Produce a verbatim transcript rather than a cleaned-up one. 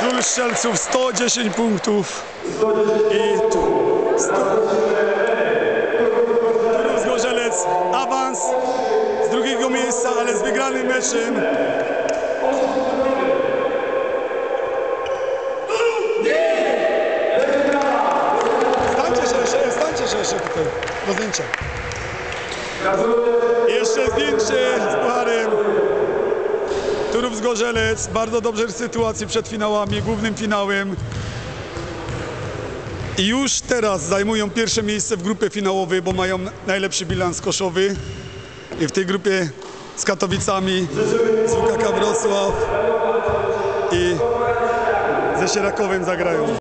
Król Strzelców sto dziesięć punktów i Turów Zgorzelec awans z drugiego miejsca, ale z wygranym meczem. Stańcie się jeszcze, stańcie się jeszcze tutaj do zdjęcia. Jeszcze zdjęcie z pucharem. Turów Zgorzelec, bardzo dobrze w sytuacji przed finałami, głównym finałem. I już teraz zajmują pierwsze miejsce w grupie finałowej, bo mają najlepszy bilans koszowy. I w tej grupie z Katowicami, z U K K Wrocław i ze Sierakowem zagrają.